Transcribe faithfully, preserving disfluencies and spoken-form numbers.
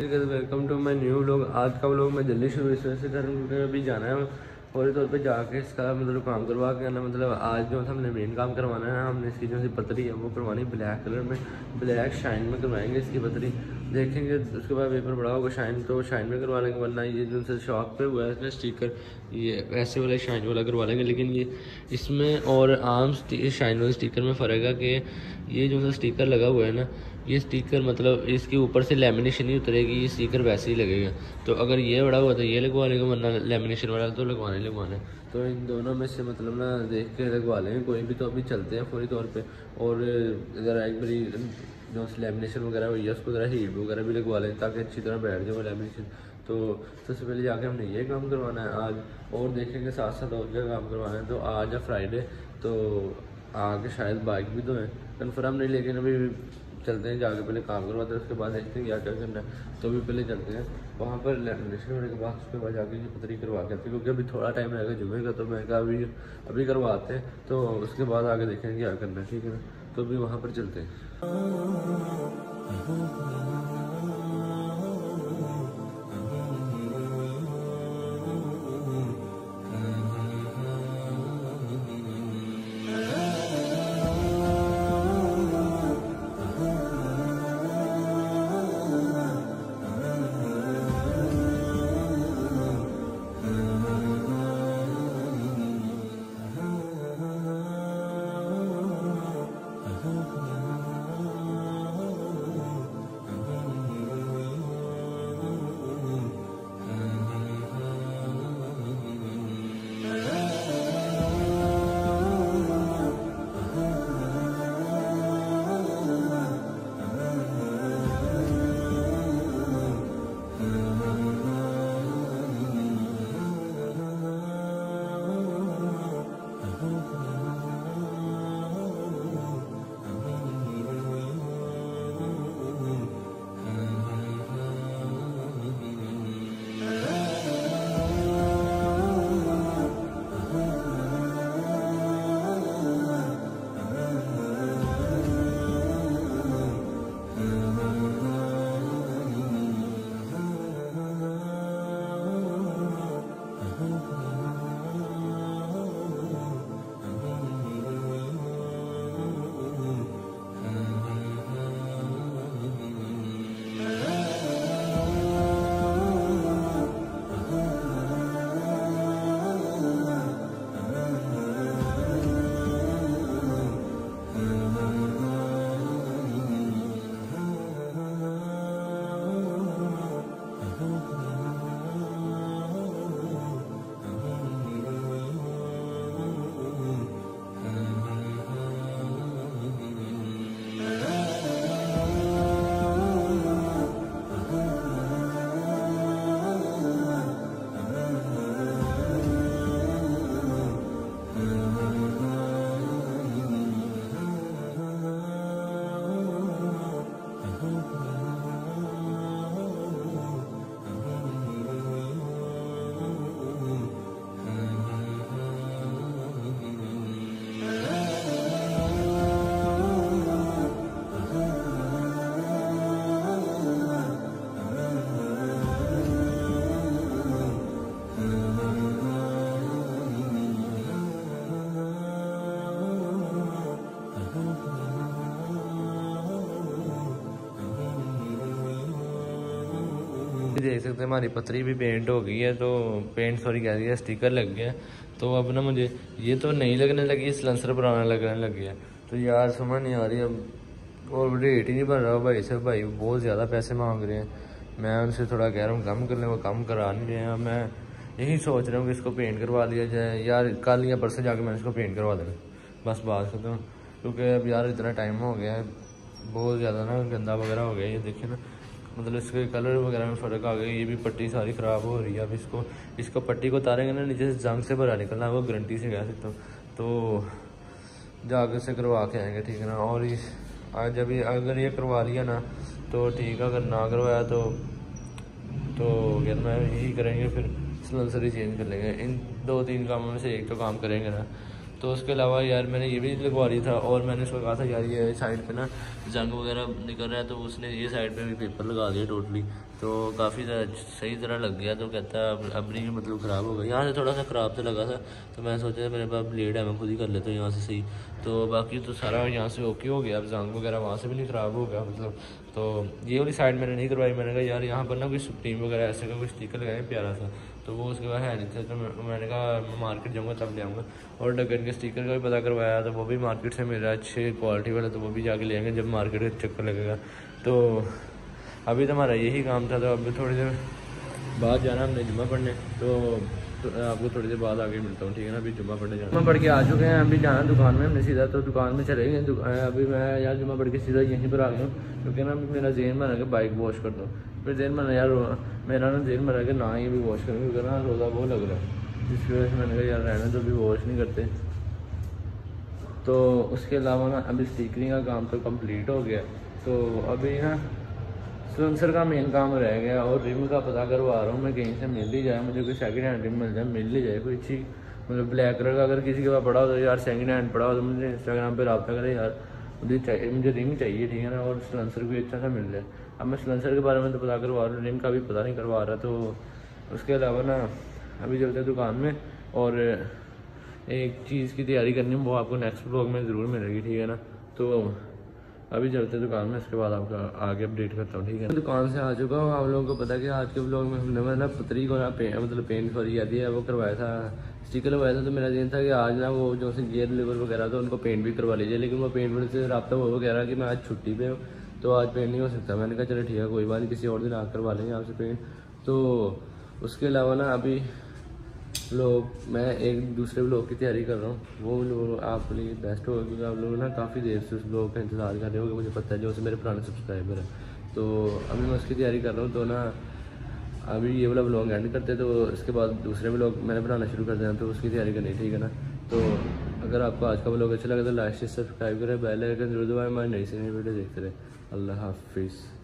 Welcome to my new vlog. आज का vlog मैं जल्दी शुरू इस वजह से कर क्योंकि अभी जाना है फौरी तौर पे जाके इसका मतलब काम करवा के आना। मतलब आज जो हमने मेन काम करवाना है, हमने इसकी जो सी पतरी है वो करवानी ब्लैक कलर में, ब्लैक शाइन में करवाएंगे इसकी पतरी। देखेंगे उसके बाद पेपर बड़ा होगा शाइन, तो शाइन में करवा लेंगे, वरना ये जो से शॉप पे हुआ है इसमें स्टिकर ये ऐसे वाला शाइन वाला करवा लेंगे। लेकिन ये इसमें और आम शाइन वाले स्टिकर में फ़र्क है कि ये जो सा स्टिकर लगा हुआ है ना, ये स्टिकर मतलब इसके ऊपर से लेमिनेशन नहीं उतरेगी, ये स्टिकर वैसे ही लगेगा। तो अगर ये बड़ा हुआ तो ये लगवा लेंगे, वरना लेमिनेशन वाला तो लगवाने लगवाना है। तो इन दोनों में से मतलब ना देख के लगवा लेंगे कोई भी। तो अभी चलते हैं फौरी तौर पे, और ज़रा एक बारी जो लेमिनेशन वगैरह हुई है उसको ज़रा हीट वगैरह भी लगवा लें ताकि अच्छी तरह बैठ जाए लेमिनेशन। तो सबसे पहले जाके हमने ये काम करवाना है आज, और देखेंगे साथ साथ और क्या काम करवाना है। तो आज है फ्राइडे, तो आगे शायद बाइक भी तो है, कन्फर्म नहीं, लेकिन अभी चलते हैं जाके पहले काम करवाते हैं, उसके बाद देखते हैं क्या क्या करना है। तो अभी पहले चलते हैं वहाँ पर लेमिनेशन होने के बाद उसके बाद जाके ये पतरी करवा के आते हैं, क्योंकि अभी थोड़ा टाइम रहेगा जुमे का। तो मैं कहा अभी अभी करवाते हैं, तो उसके बाद आगे देखेंगे क्या करना है, ठीक है ना। तो अभी वहाँ पर चलते हैं। देख सकते हैं हमारी पतरी भी पेंट हो गई है, तो पेंट सॉरी कह रही है स्टिकर लग गया है। तो अब ना मुझे ये तो नहीं लगने लगी, सिलेंसर पुराना लगने लग गया। तो यार समझ नहीं आ रही अब, और रेट ही नहीं बन रहा भाई साहब, भाई बहुत ज़्यादा पैसे मांग रहे हैं। मैं उनसे थोड़ा कह रहा हूँ कम कर लें, वो कम करा नहीं रहे हैं। मैं यही सोच रहा हूँ कि इसको पेंट करवा दिया जाए यार, कल या परसों जाके मैं इसको पेंट करवा देना, बस बात करता हूँ। क्योंकि अब यार इतना टाइम हो गया है, बहुत ज़्यादा ना गंदा वगैरह हो गया। ये देखिए ना, मतलब इसके कलर वगैरह में फ़र्क आ गया। ये भी पट्टी सारी ख़राब हो रही है। अब इसको इसको पट्टी को उतारेंगे ना, नीचे से जंग से भरा निकलना, वो गारंटी से कह सकता हूँ। तो जाकर से करवा के आएंगे, ठीक है ना। और इस आज अभी अगर ये करवा लिया ना तो ठीक है, अगर ना करवाया तो तो यार मैं यही करेंगे, फिर सिलेंसर ही चेंज कर लेंगे। इन दो तीन कामों में से एक तो काम करेंगे ना। तो उसके अलावा यार मैंने ये भी लगवा ली था, और मैंने उसको कहा था यार ये साइड पे ना जंग वगैरह निकल रहा है, तो उसने ये साइड पे भी पेपर लगा दिया टोटली। तो काफ़ी सही तरह लग गया। तो कहता है अब अब नहीं मतलब ख़राब हो गया। यहाँ से थोड़ा सा ख़राब तो लगा था, तो मैं सोचा मेरे पास ब्लेड है मैं खुद ही कर लेता हूँ यहाँ से सही। तो बाकी तो सारा यहाँ से ओके हो गया। अब जंग वगैरह वहाँ से भी नहीं ख़राब हो गया मतलब। तो ये वाली साइड मैंने नहीं करवाई। मैंने कहा यार यहाँ पर ना कोई सुप्रीम वगैरह ऐसे का कोई स्टिकर लगाए प्यारा सा, तो वो उसके बाद है नहीं थे। तो मैंने कहा मैं मार्केट जाऊँगा तब ले आऊँगा। और डगन के स्टिकर का भी पता करवाया, तो वो भी मार्केट से मिल रहा है अच्छे क्वालिटी वाला, तो वो भी जाके ले आएंगे जब मार्केट का चक्कर लगेगा। तो अभी तो हमारा यही काम था। तो अभी थोड़ी देर बाद जाना हमने जुम्मा पढ़ने, तो, तो आपको थोड़ी देर बाद आगे मिलता हूँ, ठीक है ना। अभी जुम्मा पढ़ने जाना, जुम्मा पढ़ के आ चुके हैं। अभी जाना दुकान में हमने सीधा, तो दुकान में चले गए। अभी मैं यार जुम्मा पढ़ के सीधा यहीं पर आ गया हूँ, क्योंकि ना मेरा जेन बना कि बाइक वॉश कर दो। फिर जेन बना यार मेरा ना जेन बना कि ना ही भी वॉश करेंगे, क्योंकि ना रोज़ा वो लग रहा है, जिसकी वजह से मैंने कहा यार रहना तो भी वॉश नहीं करते। तो उसके अलावा ना अभी स्टिकरिंग का काम तो कंप्लीट हो गया। तो अभी ना स्लेंसर का मेन काम रह गया, और रिम का पता करवा रहा हूँ मैं, कहीं से मिल ही जाए मुझे, कोई सेकंड हैंड रिम मिल जाए, मिल ही जाए कोई अच्छी, मतलब ब्लैक कलर का। अगर किसी के पास पड़ा हो तो यार सेकंड हैंड पड़ा हो तो मुझे इंस्टाग्राम पे रब्ता करे यार, मुझे चाहिए, मुझे रिम चाहिए, ठीक है ना। और स्लेंसर भी अच्छा सा मिल जाए। अब मैं स्लेंसर के बारे में तो पता करवा रहा हूँ, रिम का भी पता नहीं करवा रहा। तो उसके अलावा ना अभी चलते हैं दुकान में, और एक चीज़ की तैयारी करनी है, वो आपको नेक्स्ट ब्लॉग में ज़रूर मिलेगी, ठीक है ना। तो अभी चलते हैं दुकान में, इसके बाद आपका आगे अपडेट करता हूँ, ठीक है। दुकान से आ चुका हूँ। आप लोगों को पता है कि आज के ब्लॉग में हमने मतलब पतरी को ना पे, मतलब पेंट सॉरी याद है वो करवाया था, स्टिकर लगवाया था। तो मेरा दिन था कि आज ना वो जो से गियर लेवर वगैरह था उनको पेंट भी करवा लीजिए, लेकिन वो पेंट वाले से रब्ता वो कह रहा कि मैं आज छुट्टी पे हूँ, तो आज पेंट नहीं हो सकता। मैंने कहा चलो ठीक है कोई बात नहीं, किसी और दिन आ करवा लेंगे आपसे पेंट। तो उसके अलावा ना अभी लोग मैं एक दूसरे ब्लॉग की तैयारी कर रहा हूँ, वो लोग आपके लिए बेस्ट होगा, क्योंकि आप लोग ना काफ़ी देर से उस ब्लॉग का इंतज़ार कर रहे होंगे, मुझे पता है, जो मेरे पुराने सब्सक्राइबर हैं। तो अभी मैं उसकी तैयारी कर रहा हूँ। तो ना अभी ये वाला ब्लॉग एंड करते, तो इसके बाद दूसरे ब्लॉग मैंने बनाना शुरू कर देना, तो उसकी तैयारी करनी, ठीक है ना। तो अगर आपको आज का ब्लॉग अच्छा लगे तो लाइक से सब्सक्राइब करें, बेल आइकन जरूर दबाएं, हमारी नई से नई वीडियो देखते रहे। अल्लाह हाफिज़।